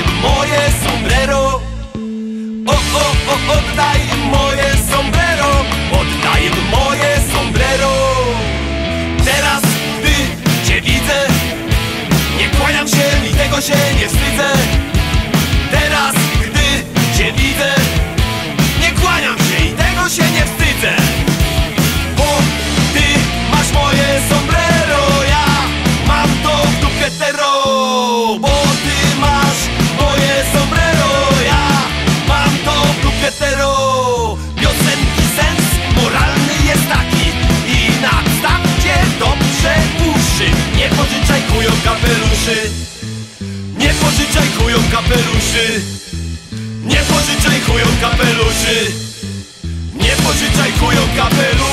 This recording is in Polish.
Oddaj moje sombrero. Oddaj moje sombrero. Oddaj moje sombrero. Teraz, gdy cię widzę, nie kłaniam się i tego się nie wstydzę. Teraz, gdy cię widzę, nie kłaniam się i tego się nie wstydzę. Bo ty masz moje sombrero, ja mam to w dupie tero. Bo ty masz moje sombrero, ja mam to w dupie tero. Piosenki sens moralny jest taki i nadstawcie dobrze uszy. Nie pożyczaj chujom kapeluszy. Nie pożyczaj chujom kapeluszy. Nie pożyczaj chujom kapeluszy. Nie pożyczaj chujom kapeluszy.